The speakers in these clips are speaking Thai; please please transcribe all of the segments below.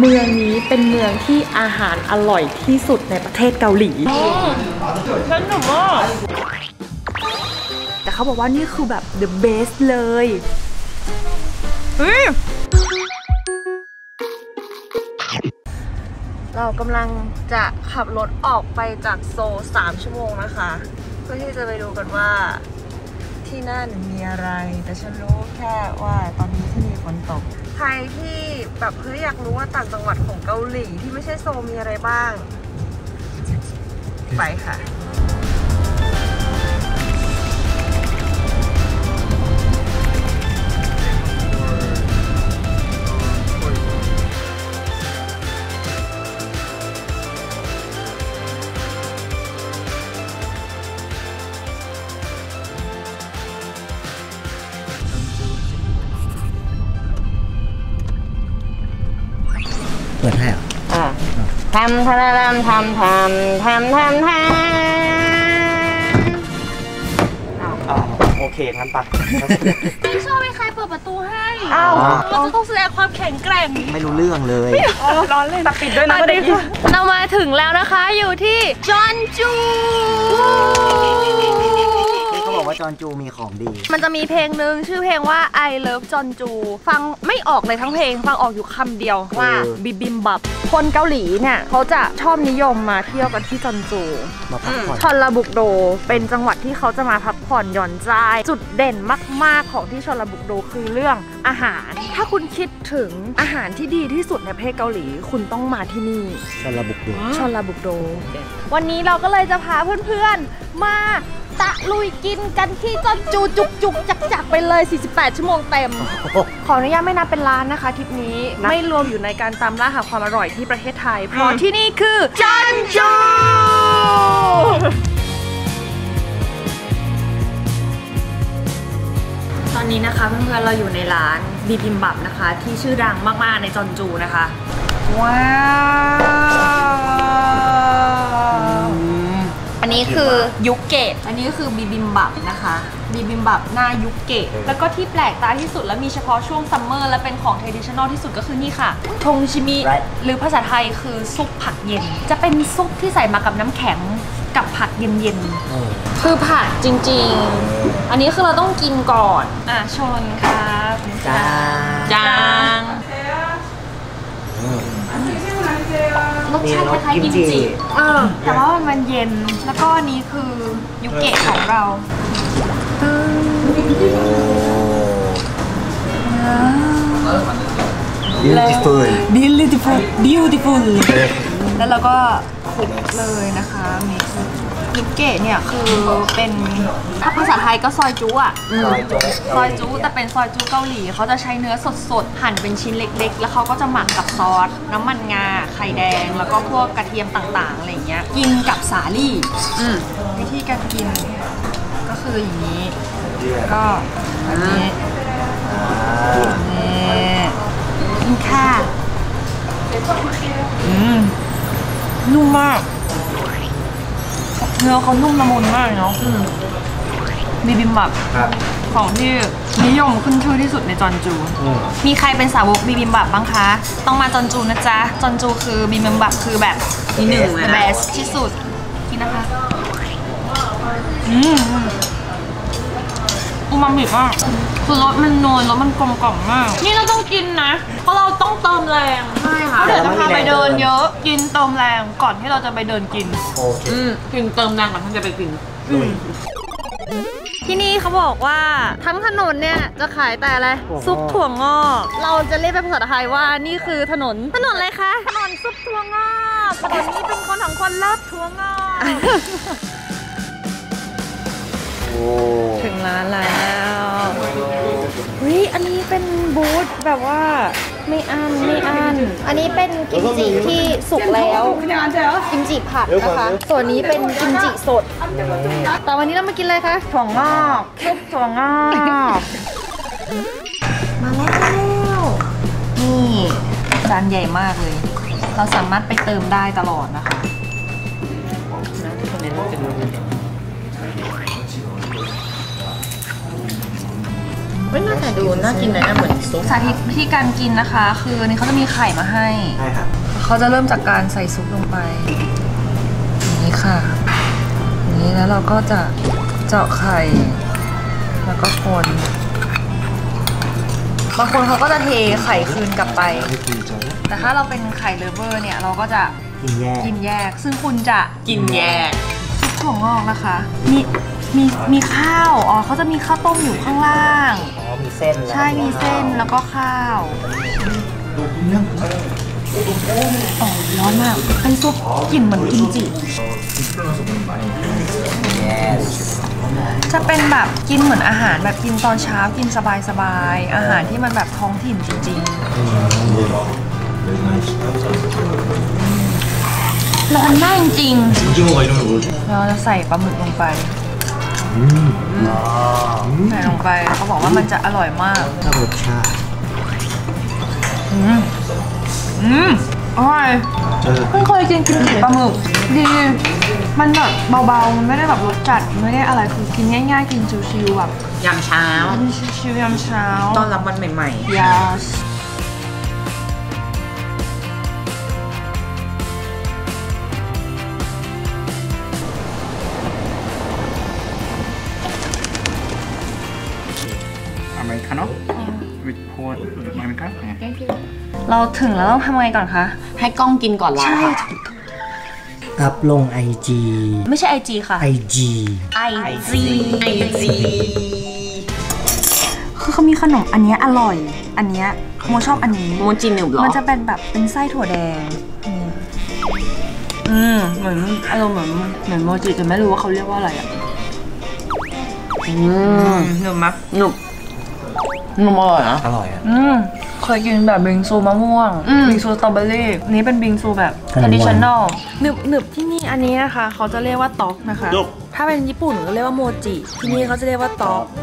เมืองนี้เป็นเมืองที่อาหารอร่อยที่สุดในประเทศเกาหลีฉันหนูมากแต่เขาบอกว่านี่คือแบบ the best เลยเรากำลังจะขับรถออกไปจากโซล3 ชั่วโมงนะคะเพื่อที่จะไปดูกันว่าที่นั่นมีอะไรแต่ฉันรู้แค่ว่าตอนนี้ที่นี่ฝนตกใครที่แบบเฮ้ยอยากรู้ว่าต่างจังหวัดของเกาหลีที่ไม่ใช่โซลมีอะไรบ้างไปค่ะเปิดให้เหรอทำโอเคงั้นปะไม่ชอบให้ใครเปิดประตูให้อ้าวเราจะต้องแสดงความแข็งแกร่งไม่รู้เรื่องเลยร้อนเลยตัดปิดด้วยนะเรามาถึงแล้วนะคะอยู่ที่จอนจูเขาบอกว่าจอนจูมีของดีมันจะมีเพลงนึงชื่อเพลงว่า I Love จอนจูฟังไม่ออกเลยทั้งเพลงฟังออกอยู่คำเดียวว่าบิบิมบับคนเกาหลีเนี่ยเขาจะชอบนิยมมาเที่ยวกันที่จอนจูชอนลบุกโดเป็นจังหวัดที่เขาจะมาพักผ่อนหย่อนใจจุดเด่นมากๆของที่ชอนลบุกโดคือเรื่องอาหารถ้าคุณคิดถึงอาหารที่ดีที่สุดในประเทศเกาหลีคุณต้องมาที่นี่ชอนลบุกโดวันนี้เราก็เลยจะพาเพื่อนๆมาตะลุยกินกันที่จอนจูจุกจักไปเลย48 ชั่วโมงเต็มขออนุญาตไม่นับเป็นร้านนะคะทริปนี้ไม่รวมอยู่ในการตามล่าหาความอร่อยที่ประเทศไทยเพราะที่นี่คือจอนจูตอนนี้นะคะเพื่อนๆเราอยู่ในร้านบิบิมบับนะคะที่ชื่อดังมากๆในจอนจูนะคะว้าวอันนี้คือยุเกะอันนี้คือบิบิมบับนะคะบิบิมบับหน้ายุเกะแล้วก็ที่แปลกตาที่สุดและมีเฉพาะช่วงซัมเมอร์และเป็นของ traditional ที่สุดก็คือนี่ค่ะทงชิมิหรือภาษาไทยคือซุปผักเย็นจะเป็นซุปที่ใส่มากับน้ำแข็งกับผักเย็นๆคือผักจริงๆอันนี้คือเราต้องกินก่อนชนครับจางรสชาติคล้ายๆกิมจิแต่ว่ามันเย็นแล้วก็อันนี้คือยุเกะของเราbeautiful แล้วเราก็คลุกเลยนะคะมียุเกะเนี่ยคือเป็นถ้าภาษาไทยก็ซอยจุ๊อะซอยจุ๊แต่เป็นซอยจุ๊เกาหลีเขาจะใช้เนื้อสดๆหั่นเป็นชิ้นเล็กๆแล้วเขาก็จะหมักกับซอสน้ำมันงาไข่แดงแล้วก็พวกกระเทียมต่างๆอะไรเงี้ยกินกับสาลี่วิธีการกินก็คืออย่างนี้ก็แบบนี้กินค่ะนุ่มมากเนื้อเขานุ่มละมุนมากเนาะบิบิมบับของที่นิยมขึ้นชื่อที่สุดในจอนจูมีใครเป็นสาวกบิบิมบับบ้างคะต้องมาจอนจูนะจ๊ะจอนจูคือบิบิมบับคือแบบที่หนึ่งเลยนะ best ที่สุดกินนะคะอูมามิมากคือรสมันนวลรสมันกลมกล่อมมากนี่เราต้องกินนะเพราะเราต้องเติมแรงใช่ค่ะเดี๋ยวจะพาไปเดินเยอะกินเติมแรงก่อนที่เราจะไปเดินกินกินเติมแรงก่อนที่จะไปกินที่นี่เขาบอกว่าทั้งถนนเนี่ยจะขายแต่อะไรซุปถั่วงอกเราจะเรียกเป็นภาษาไทยว่านี่คือถนนอะไรคะถนนซุปถั่วงอกถนนนี้เป็นคนของคนเลิฟถั่วงอกถึงร้านแล้วอันนี้เป็นบูธแบบว่าไม่อั้นอันนี้เป็นกิมจิที่สุกแล้วกิมจิผัดนะคะส่วนนี้เป็นกิมจิสดแต่วันนี้เรามากินอะไรคะถั่วงอกซุปถั่วงอกมาแล้วนี่จานใหญ่มากเลยเราสามารถไปเติมได้ตลอดนะคะไม่น่าจะดูน่ากินเลยนะเหมือนซุปสาธิตวิธีการกินนะคะ คืออันนี้เขาจะมีไข่มาให้ใช่ครับเขาจะเริ่มจากการใส่ซุปลงไปอย่างนี้ค่ะอย่างนี้แล้วเราก็จะเจาะไข่แล้วก็คนบางคนเขาก็จะเทไข่คืนกลับไป แต่ถ้าเราเป็นไข่เลฟเวอร์เนี่ยเราก็จะกินแยกซึ่งคุณจะกินแยกซุปถั่วงอกนะคะ มีข้าวอ๋อเขาจะมีข้าวต้มอยู่ข้างล่างอ๋อมีเส้นใช่มีเส้นแล้วก็ข้าวอ๋อร้อนมากเป็นซุปกลิ่นเหมือนกิมจิ จะเป็นแบบกินเหมือนอาหารแบบกินตอนเช้ากินสบายๆอาหารที่มันแบบท้องถิ่นจริงๆร้อนมากจริงๆเราจะใส่ปลาหมึกลงไปใส่ลงไปเขาบอกว่ามันจะอร่อยมากถ้ารสชาติอร่อยเพิ่งเคยกินกิมจิปลาหมึกดีมันแบบเบาๆมันไม่ได้แบบรสจัดไม่ได้อะไรคือกินง่ายๆกินชิวๆแบบยำเช้าชิวๆยามเช้าต้อนรับวันใหม่ yes アメリカのwith pork アメリカเราถึงแล้วต้องทำไงก่อนคะๆ ให้กล้องกินก่อนเราใช่อัพลง IG ไม่ใช่ IG ค่ะ IG IG ไอจีคือเขามีขนมอันเนี้ยอร่อย อันเนี้ยโมชอบอันนี้โมจิหนึบเหรอมันจะเป็นแบบเป็นไส้ถั่วแดงเหมือนอารมณ์เหมือนโมจิแต่ไม่รู้ว่าเขาเรียกว่าอะไรอ่ะหนึบมั้ยหนุบอร่อยนะอร่อยอ่ะเคยกินแบบบิงซูมะม่วง บิงซูสตรอเบอรี่นี้เป็นบิงซูแบบขนมหวาน traditional หนึบที่นี่อันนี้นะคะ เขาจะเรียกว่าต๊อกนะคะ ถ้าเป็นญี่ปุ่นก็เรียกว่าโมจิ ที่นี่เขาจะเรียกว่าต๊อก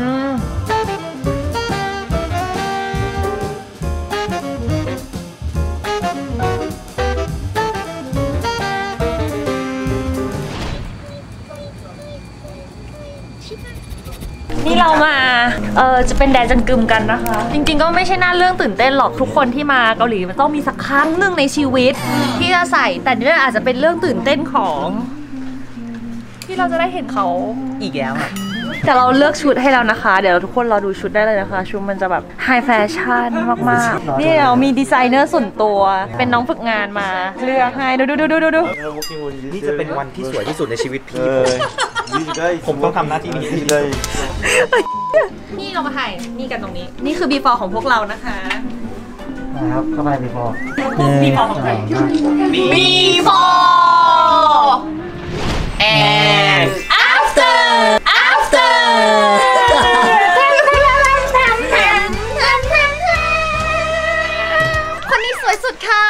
นี่เรามาจะเป็นแดนจังกึมกันนะคะ จริงๆก็ไม่ใช่น่าเรื่องตื่นเต้นหรอกทุกคนที่มาเกาหลีมันต้องมีสักครั้งหนึ่งในชีวิตที่จะใส่แต่นี่อาจจะเป็นเรื่องตื่นเต้นของที่เราจะได้เห็นเขาอีกแล้วอะแต่เราเลือกชุดให้แล้วนะคะ เดี๋ยวทุกคนรอดูชุดได้เลยนะคะชุดมันจะแบบไฮแฟชั่นมากๆนี่เรามีดีไซเนอร์ส่วนตัวเป็นน้องฝึกงานมาเลือกให้ดูนี่จะเป็นวันที่สวยที่สุดในชีวิตพี่ผมต้องทำหน้าที่นี้นี่เรามาถ่ายนี่กันตรงนี้นี่คือ before ของพวกเรานะคะนะครับเข้าไปดีพอ before ของใคร before and after คนนี้สวยสุดค่ะ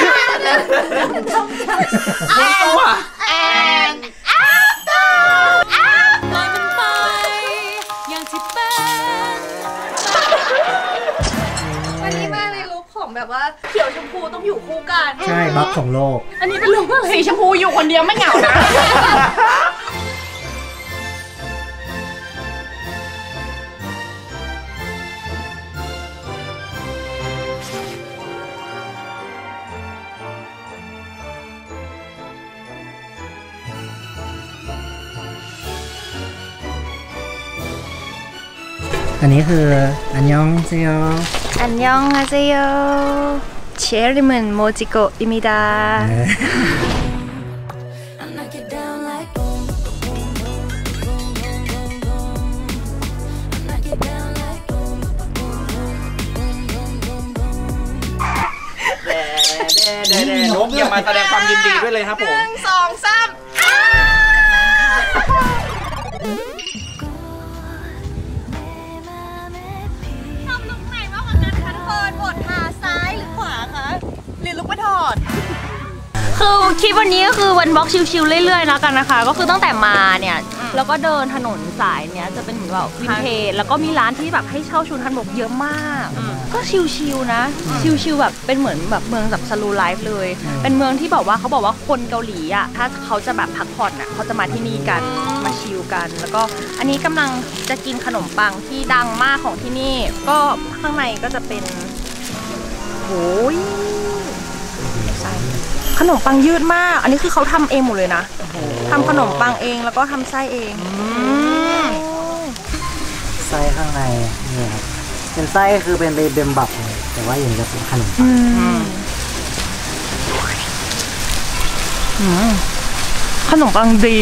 and after ลอยมันไปอย่างที่เป็นวันนี้มาในลุคของแบบว่าเขียวชมพูต้องอยู่คู่กันใช่บัฟของโลกอันนี้เป็นลุคอะไรสีชมพูอยู่คนเดียวไม่เหงานะอันนี้คืออันยองเซโยอันยองฮาเซโยเชอริมันโมจิโกะอิมิดานกอย่ามาแสดงความยินดีด้วยเลยครับผม 2 3 คือคลิปวันนี้ก็คือวันบล็อกชิลๆเรื่อยๆแล้วกันนะคะก็คือตั้งแต่มาเนี่ยแล้วก็เดินถนนสายเนี้ยจะเป็นเหมือนแบบวินเทจแล้วก็มีร้านที่แบบให้เช่าชุดฮันบกเยอะมากก็ชิลๆนะชิลๆแบบเป็นเหมือนแบบเมืองแบบสโลว์ไลฟ์เลยเป็นเมืองที่บอกว่าเขาบอกว่าคนเกาหลีอ่ะถ้าเขาจะแบบพักผ่อนอ่ะเขาจะมาที่นี่กันมาชิลวิวกัน แล้วก็อันนี้กำลังจะกินขนมปังที่ดังมากของที่นี่ก็ข้างในก็จะเป็นโอ้ยใช่ขนมปังยืดมากอันนี้คือเขาทำเองหมดเลยนะทำขนมปังเองแล้วก็ทำไส้เองไส้ข้างในนี่ครับเป็นไส้คือเป็นเบมบับแต่ว่าอย่างจะเป็นขนมปังขนมปังดี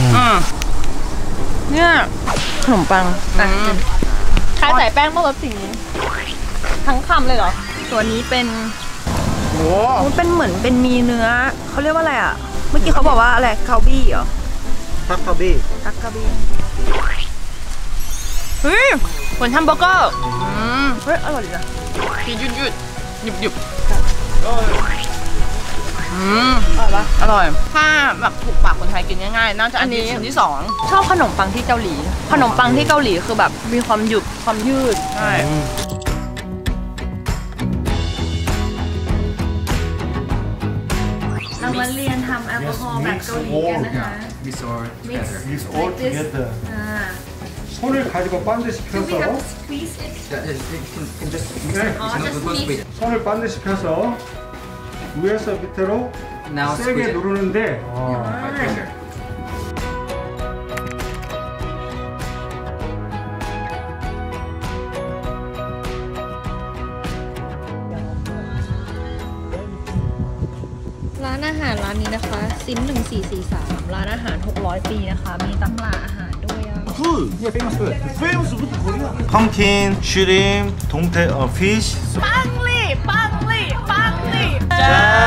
เนี่ยขนมปังใครใส่แป้งบ้างรสสีนี้ทั้งคำเลยเหรอตัวนี้เป็นโอ้เป็นเหมือนเป็นมีเนื้อเขาเรียกว่าอะไรอ่ะเมื่อกี้เขาบอกว่าอะไรคาบี้เหรอทักคาบี้เฮ้ยเหมือนทำเบอร์เกอร์เฮ้ยอร่อยดีนะกินยืดหยุบอร่อยปะอร่อยถ้าแบบถูกปากคนไทยกินง่ายๆน่าจะอันนี้ชิ้นที่2 ชอบขนมปังที่เกาหลีขนมปังที่เกาหลีคือแบบมีความหยุบความยืดใช่เรามาเรียนทำแอลกอฮอล์แบบเกาหลีกันนะคะ Mix all together. 손을 가지고 반드시 펴서 손을 반드시 펴서 위에서 밑으로 세게 누르는데 ร้านอาหารร้านนี้นะคะซิน1443ร้านอาหาร600 ปีนะคะมีตำราอาหารด้วย 펌킨, 슈림, 동태, 피쉬. 빵리 짠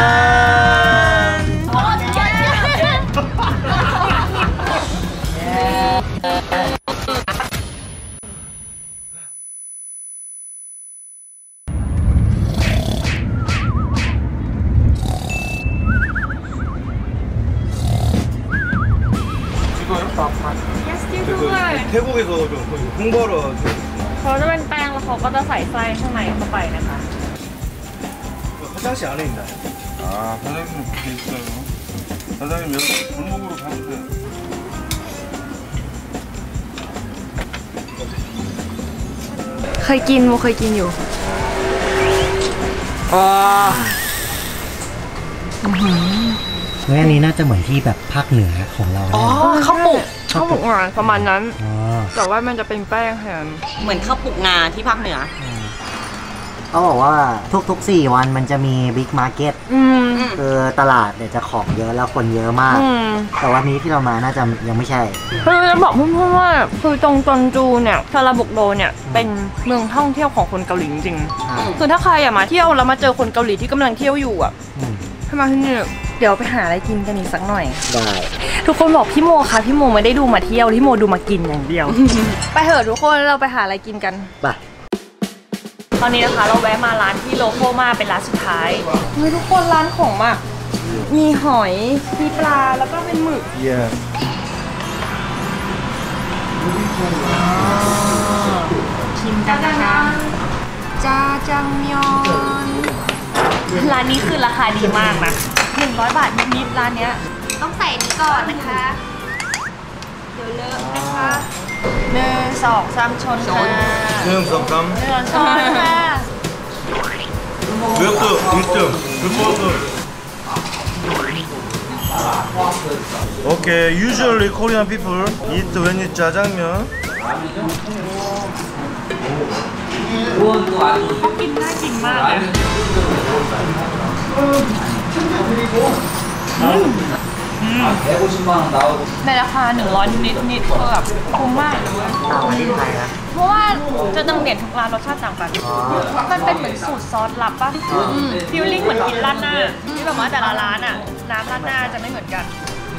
태국에서 좀 홍보하러 เขาจะเป็นแป้งแล้วเขาก็จะใส่ไส้ข้างในเข้าไปนะคะ 화장실 안에 있나요? 아, 사장님 그게 있어요. 사장님 여기 골목으로 가면 돼. เคยกินโมเคยกินอยู่อันนี้น่าจะเหมือนที่แบบภาคเหนือของเราข้าวหมกประมาณนั้นแต่ว่ามันจะเป็นแป้งแทนเหมือนข้าวปลุกงาที่ภาคเหนือเขาบอกว่าทุก4 วันมันจะมีบิ๊กมาร์เก็ตคือตลาดเดี๋ยวจะของเยอะแล้วคนเยอะมากแต่วันนี้ที่เรามาน่าจะยังไม่ใช่คือจะบอกเพื่อนๆว่าคือตรงจอนจูเนี่ยซาลาบุกโดเนี่ยเป็นเมืองท่องเที่ยวของคนเกาหลีจริงๆคือถ้าใครอยากมาเที่ยวแล้วมาเจอคนเกาหลีที่กำลังเที่ยวอยู่อ่ะให้มาที่นี่เดี๋ยวไปหาอะไรกินกันอีกสักหน่อยได้ทุกคนบอกพี่โมค่ะพี่โมไม่ได้ดูมาเที่ยวพี่โมดูมากินอย่างเดียว ไปเถอะทุกคนเราไปหาอะไรกินกันไปตอนนี้นะคะเราแวะมาร้านที่โลโก้มากเป็นร้านสุดท้ายเฮ้ยทุกคนร้านของมากมีหอยมีปลาแล้วก็เป็นหมึกชิมกันนะคะจ้าจังยอนร้านนี้คือราคาดีมากนะ100 บาทนิดๆร้านเนี้ยต้องใส่นี้ก่อนนะคะเดี๋ยวเลอะนะคะ1 2 3ชนค่ะ 1, 2, 3 ชนค่ะ 몇도 1등 Okay, usually Korean people eat when it's 짜장면. เขากินน่ากินมากเลยในราคา100นิดๆก็แบบคุ้มมากเลยเพราะว่าจะต้องเด่นทุกร้านรสชาติต่างกันมันเป็นเหมือนสูตรซอสลับป่ะฟิลลิ่งเหมือนกินราดหน้าที่แบบว่าแต่ละร้านอ่ะน้ำราดหน้าจะไม่เหมือนกัน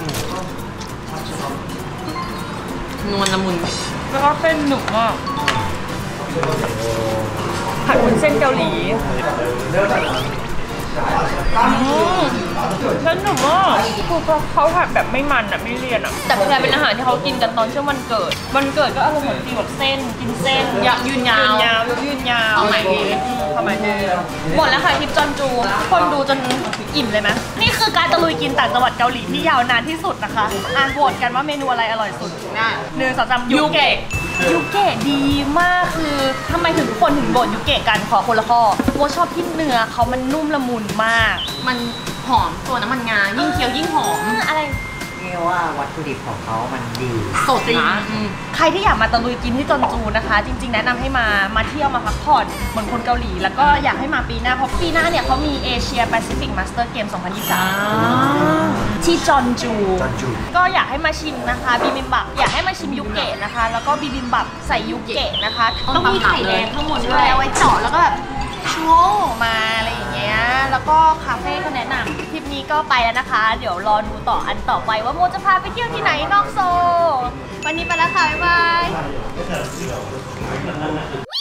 นวลละมุนแล้วก็เส้นหนุกมากผัดวุ้นเส้นเกาหลีเส้นหนุ่มมากคือเขาผัดแบบไม่มันอ่ะไม่เลี่ยนอ่ะแต่แพรเป็นอาหารที่เขากินกันตอนช่วงวันเกิดก็อารมณ์เหมือนฟีลแบบเส้นกินเส้นยืนยาวเอาไหนดีหมดแล้วค่ะคลิปจอนจูคนดูจนอิ่มเลยไหมนี่คือการตะลุยกินต่างจังหวัดเกาหลีที่ยาวนานที่สุดนะคะโหวตกันว่าเมนูอะไรอร่อยสุด1 2 3ยูเกะดีมากคือทำไมถึงทุกคนถึงบ่นยูเกะกันขอคนละข้อโมชอบที่เนื้อเขามันนุ่มละมุนมากมันหอมตัวน้ำมันงายิ่งเคี้ยวยิ่งหอมอะไรเรียกว่าวัตถุดิบของเขามันดีสดนะใครที่อยากมาตะลุยกินที่จอนจูนะคะ จริงๆแนะนำให้มาเที่ยวมาพักผ่อนเหมือนคนเกาหลีแล้วก็อยากให้มาปีหน้าเพราะปีหน้าเนี่ยเขามีเอเชียแปซิฟิกมาสเตอร์เกม 2023 ที่จอนจูก็อยากให้มาชิมนะคะบิบิมบับอยากให้มาชิมยุเกะนะคะแล้วก็บิบิมบับใส่ยุเกะนะคะต้องมีไข่แดงข้างบนด้วยเอาไว้เจาะแล้วก็แบบโชว์มาอะไรอย่างเงี้ยแล้วก็คาเฟ่ก็แนะนำทริปนี้ก็ไปแล้วนะคะเดี๋ยวรอดูต่ออันต่อไปว่าโมจะพาไปเที่ยวที่ไหนนอกโซวันนี้ไปแล้วค่ะบ๊ายบาย